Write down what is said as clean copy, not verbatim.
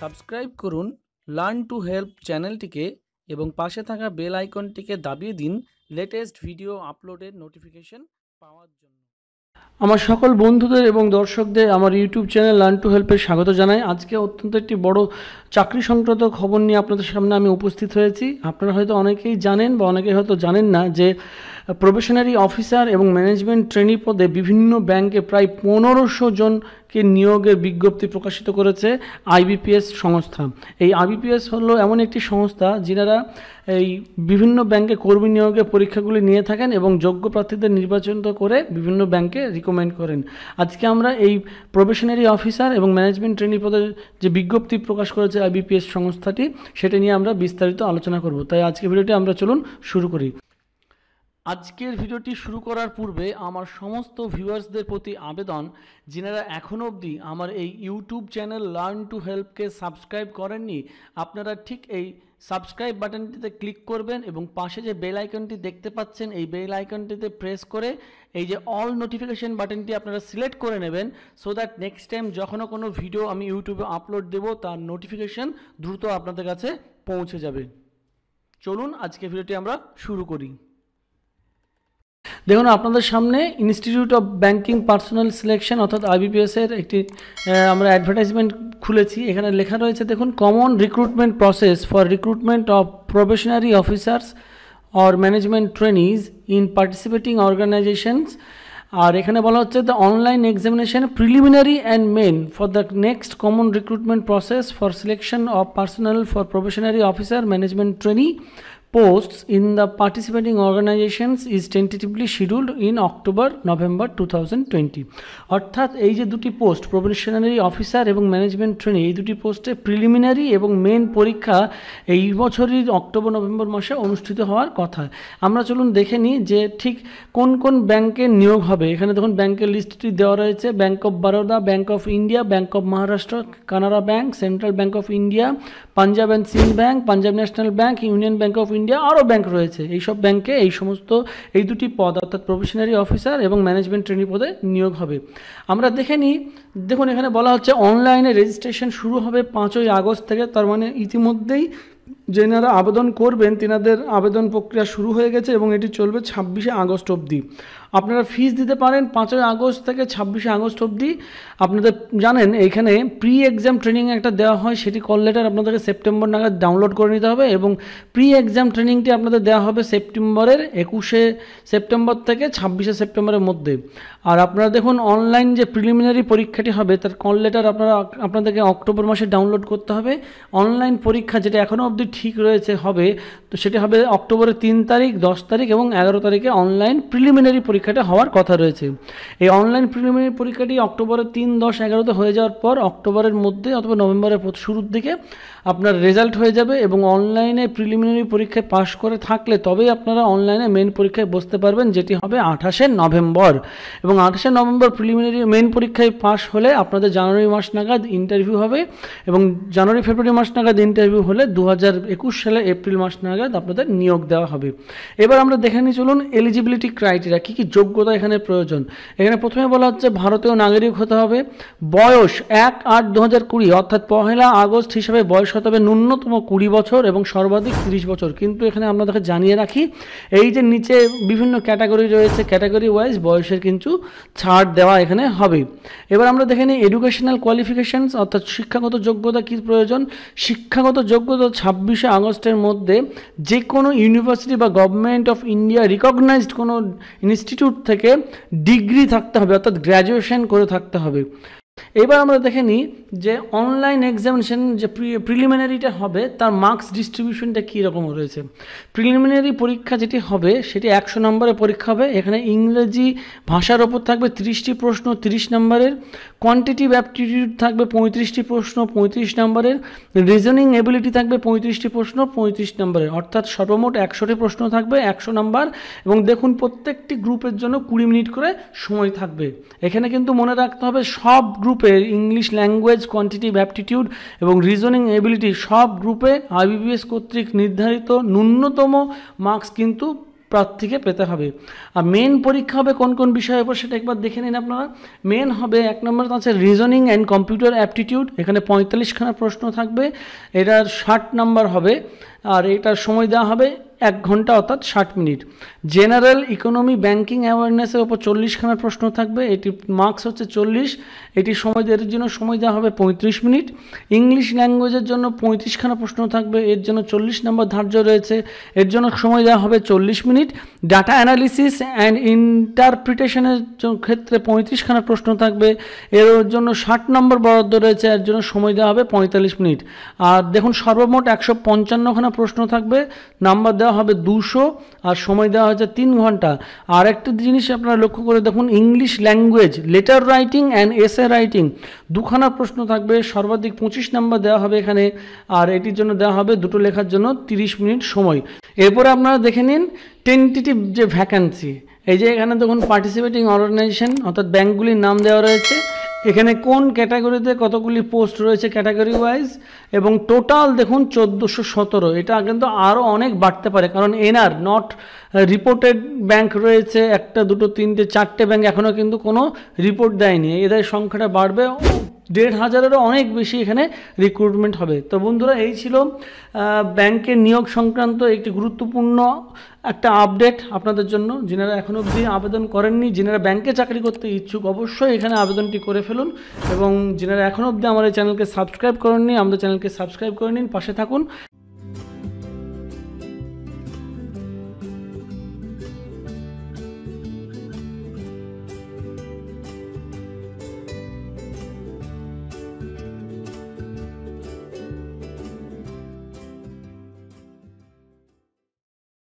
Subscribe করুন learn to help চ্যানেলটিকে এবং পাশে থাকা বেল আইকনটিকে দাবিয়ে দিন লেটেস্ট ভিডিও আপলোডের নোটিফিকেশন পাওয়ার জন্য। আমার সকল বন্ধুদের এবং দর্শকদের আমার ইউটিউব চ্যানেল লার্ন টু হেল্পে স্বাগত জানাই। আজকে অত্যন্ত একটি বড় চাকরি সংক্রান্ত খবর নিয়ে আপনাদের সামনে আমি উপস্থিত হয়েছি। আপনারা হয়তো অনেকেই জানেন বা অনেকেই হয়তো জানেন না যে প্রবেশনারি অফিসার এবং ম্যানেজমেন্ট ট্রেনি পদে বিভিন্ন ব্যাংকে প্রায় 1500 জনকে নিয়োগের বিজ্ঞপ্তি প্রকাশিত করেছে আইবিপিএস সংস্থা। এই আইবিপিএস হলো এমন একটি সংস্থা যিনারা এই বিভিন্ন ব্যাংকে কর্মী নিয়োগের পরীক্ষাগুলি নিয়ে থাকেন এবং যোগ্য প্রার্থীদের নির্বাচন করে বিভিন্ন ব্যাংকে রিকমেন্ড করেন। আজকে আমরা এই প্রবেশনারি অফিসার এবং ম্যানেজমেন্ট ট্রেনি পদে যে বিজ্ঞপ্তি প্রকাশ করেছে আইবিপিএস সংস্থাটি, সেটা নিয়ে আমরা বিস্তারিত আলোচনা করব। তাই আজকে ভিডিওটি আমরা চলুন শুরু করি। আজকের ভিডিওটি শুরু করার পূর্বে আমার সমস্ত ভিউয়ার্সদের প্রতি আবেদন, যিনারা এখনও অবধি আমার এই ইউটিউব চ্যানেল লার্ন টু হেল্পকে সাবস্ক্রাইব করেননি, আপনারা ঠিক এই সাবস্ক্রাইব বাটনটিতে ক্লিক করবেন এবং পাশে যে বেল আইকনটি দেখতে পাচ্ছেন এই বেল আইকনটিতে প্রেস করে এই যে অল নোটিফিকেশন বাটনটি আপনারা সিলেক্ট করে নেবেন, সো দ্যাট নেক্সট টাইম যখনও কোনো ভিডিও আমি ইউটিউবে আপলোড দেব তার নোটিফিকেশন দ্রুত আপনাদের কাছে পৌঁছে যাবে। চলুন আজকে ভিডিওটি আমরা শুরু করি। দেখুন, আপনাদের সামনে Institute of Banking Personnel Selection অর্থাৎ আইবিপিএসের একটি আমরা অ্যাডভার্টাইজমেন্ট খুলেছি। এখানে লেখা রয়েছে, দেখুন, common recruitment process for recruitment of probationary officers or management trainees in participating organisations. আর এখানে বলা হচ্ছে the online examination preliminary and main for the next common recruitment process for selection of personnel for probationary officer management trainee posts in the participating organizations is tentatively scheduled in October-November 2020। অর্থাৎ এই যে দুটি post probationary officer এবং management trainee, এই দুটি পোস্টে preliminary এবং main পরীক্ষা এই বছরই অক্টোবর-নভেম্বর মাসে অনুষ্ঠিত হওয়ার কথা। আমরা চলুন দেখে নিই যে ঠিক কোন কোন ব্যাংকে নিয়োগ হবে। এখানে দেখুন ব্যাংকের লিস্টটি দেওয়া রয়েছে: Bank of Baroda, Bank of India, Bank of Maharashtra, Canara Bank, Central Bank of India, Punjab and Sindh Bank, Punjab National Bank, Union Bank of India, আরও ব্যাংক রয়েছে। এইসব ব্যাংকে এই সমস্ত এই দুটি পদ অর্থাৎ প্রফেশনারি অফিসার এবং ম্যানেজমেন্ট ট্রেনি পদে নিয়োগ হবে। আমরা দেখে নিই। দেখুন, এখানে বলা হচ্ছে অনলাইনে রেজিস্ট্রেশন শুরু হবে 5ই আগস্ট থেকে। তার মানে ইতিমধ্যেই যেনারা আবেদন করবেন তেনাদের আবেদন প্রক্রিয়া শুরু হয়ে গেছে এবং এটি চলবে 26শে আগস্ট অবধি। আপনারা ফিস দিতে পারেন 5ই আগস্ট থেকে 26শে আগস্ট অবধি। আপনাদের জানেন এইখানে প্রি এক্সাম ট্রেনিং একটা দেওয়া হয়, সেটি কল লেটার আপনাদেরকে সেপ্টেম্বর নাগাদ ডাউনলোড করে নিতে হবে এবং প্রি এক্সাম ট্রেনিংটি আপনাদের দেওয়া হবে সেপ্টেম্বরের 21শে সেপ্টেম্বর থেকে 26শে সেপ্টেম্বরের মধ্যে। আর আপনারা দেখুন অনলাইন যে প্রিলিমিনারি পরীক্ষাটি হবে তার কল লেটার আপনাদেরকে অক্টোবর মাসে ডাউনলোড করতে হবে। অনলাইন পরীক্ষা যেটা এখনও অবধি ঠিক রয়েছে হবে, তো সেটি হবে অক্টোবরের 3 তারিখ, 10 তারিখ এবং 11 তারিখে অনলাইন প্রিলিমিনারি পরীক্ষাটা হওয়ার কথা রয়েছে। এই অনলাইন প্রিলিমিনারি পরীক্ষাটি অক্টোবরের 3, 10, 11 হয়ে যাওয়ার পর অক্টোবরের মধ্যে অথবা নভেম্বরের শুরুর দিকে আপনার রেজাল্ট হয়ে যাবে এবং অনলাইনে প্রিলিমিনারি পরীক্ষায় পাশ করে থাকলে তবেই আপনারা অনলাইনে মেন পরীক্ষায় বসতে পারবেন, যেটি হবে 28শে নভেম্বর। এবং 28শে নভেম্বর প্রিলিমিনারি মেন পরীক্ষায় পাশ হলে আপনাদের জানুয়ারি মাস নাগাদ ইন্টারভিউ হবে এবং জানুয়ারি ফেব্রুয়ারি মাস নাগাদ ইন্টারভিউ হলে 2021 সালে এপ্রিল মাস নাগাদ আপনাদের নিয়োগ দেওয়া হবে। এবার আমরা দেখে নিই, চলুন এলিজিবিলিটি ক্রাইটেরিয়া, কী কী যোগ্যতা এখানে প্রয়োজন। এখানে প্রথমে বলা হচ্ছে ভারতীয় নাগরিক হতে হবে, বয়স 1/8/2020 অর্থাৎ 1 আগস্ট হিসাবে বয়স হতে হবে ন্যূনতম 20 বছর এবং সর্বাধিক 30 বছর। কিন্তু এখানে আপনাদেরকে জানিয়ে রাখি, এই যে নিচে বিভিন্ন ক্যাটাগরি রয়েছে, ক্যাটাগরি ওয়াইজ বয়সের কিন্তু ছাড় দেওয়া এখানে হবে। এবার আমরা দেখে নিই এডুকেশনাল কোয়ালিফিকেশানস অর্থাৎ শিক্ষাগত যোগ্যতা কী প্রয়োজন। শিক্ষাগত যোগ্যতা 26শে আগস্টের মধ্যে যে কোনো ইউনিভার্সিটি বা গভর্নমেন্ট অফ ইন্ডিয়া রিকগনাইজড কোনো ইনস্টিটিউট থেকে ডিগ্রি থাকতে হবে অর্থাৎ গ্র্যাজুয়েশন করে থাকতে হবে। এবার আমরা দেখে নিই যে অনলাইন এক্সামিনেশন যে প্রিলিমিনারিটা হবে তার মার্কস ডিস্ট্রিবিউশনটা কী রকম রয়েছে। প্রিলিমিনারি পরীক্ষা যেটি হবে সেটি 100 নম্বরের পরীক্ষা হবে। এখানে ইংরেজি ভাষার ওপর থাকবে 30টি প্রশ্ন 30 নম্বরের, কোয়ান্টিটিভ অ্যাপটিটিউড থাকবে 35টি প্রশ্ন 35 নম্বরের, রিজনিং এবিলিটি থাকবে 35টি প্রশ্ন 35 নম্বরের, অর্থাৎ সর্বমোট 100টি প্রশ্ন থাকবে 100 নম্বর। এবং দেখুন প্রত্যেকটি গ্রুপের জন্য 20 মিনিট করে সময় থাকবে। এখানে কিন্তু মনে রাখতে হবে সব গ্রুপের ইংলিশ ল্যাঙ্গুয়েজ, কোয়ান্টিটিভ অ্যাপটিটিউড এবং রিজনিং এবিলিটি সব গ্রুপে আইবিপিএস কর্তৃক নির্ধারিত ন্যূনতম মার্কস কিন্তু প্রার্থীকে পেতে হবে। আর মেন পরীক্ষা হবে কোন কোন বিষয়ের উপর সেটা একবার দেখে নিন আপনারা। মেন হবে 1 নম্বর আছে রিজনিং অ্যান্ড কম্পিউটার অ্যাপটিটিউড, এখানে 45খানা প্রশ্ন থাকবে, এটার 60 নম্বর হবে, আর এটার সময় দেওয়া হবে 1 ঘন্টা অর্থাৎ 60 মিনিট। জেনারেল ইকোনমি ব্যাংকিং অ্যাওয়ারনেসের ওপর 40খানা প্রশ্ন থাকবে, এটি মার্কস হচ্ছে 40, এটি এর জন্য সময় দেওয়া হবে 35 মিনিট। ইংলিশ ল্যাঙ্গুয়েজের জন্য 35খানা প্রশ্ন থাকবে, এর জন্য 40 নম্বর ধার্য রয়েছে, এর জন্য সময় দেওয়া হবে 40 মিনিট। ডাটা অ্যানালিসিস অ্যান্ড ইন্টারপ্রিটেশনের ক্ষেত্রে 35খানা প্রশ্ন থাকবে, এর জন্য 60 নম্বর বরাদ্দ রয়েছে, এর জন্য সময় দেওয়া হবে 45 মিনিট। আর দেখুন সর্বমোট 155খানা প্রশ্ন থাকবে, নাম্বার দেওয়া হবে 200, আর সময় দেওয়া হচ্ছে 3 ঘন্টা। আর একটা জিনিস আপনারা লক্ষ্য করে দেখুন, English language letter writing and essay writing 2খানা প্রশ্ন থাকবে, সর্বাধিক 25 নম্বর দেওয়া হবে এখানে, আর এটির জন্য দেওয়া হবে দুটো লেখার জন্য 30 মিনিট সময়। এরপরে আপনারা দেখে নিন টেন্টেটিভ যে ভ্যাকান্সি, এই যে এখানে দেখুন পার্টিসিপেটিং অর্গানাইজেশন অর্থাৎ ব্যাঙ্কগুলির নাম দেওয়া রয়েছে, এখানে কোন ক্যাটাগরিতে কতগুলি পোস্ট রয়েছে ক্যাটাগরি ওয়াইজ, এবং টোটাল দেখুন 1417। এটা কিন্তু আরও অনেক বাড়তে পারে, কারণ এনআর নট রিপোর্টেড ব্যাংক রয়েছে 1, 2, 3, 4টে ব্যাংক এখনও কিন্তু কোনো রিপোর্ট দেয়নি, এদের সংখ্যাটা বাড়বে, 1500-এরও অনেক বেশি এখানে রিক্রুটমেন্ট হবে। তো বন্ধুরা এই ছিল ব্যাংকের নিয়োগ সংক্রান্ত একটি গুরুত্বপূর্ণ একটা আপডেট আপনাদের জন্য। যিনারা এখনও অবধি আবেদন করেননি, যিনারা ব্যাংকে চাকরি করতে ইচ্ছুক, অবশ্যই এখানে আবেদনটি করে ফেলুন, এবং যিনারা এখনও অবধি আমার এই চ্যানেলকে সাবস্ক্রাইব করেননি, আমাদের চ্যানেলকে সাবস্ক্রাইব করে নিন, পাশে থাকুন।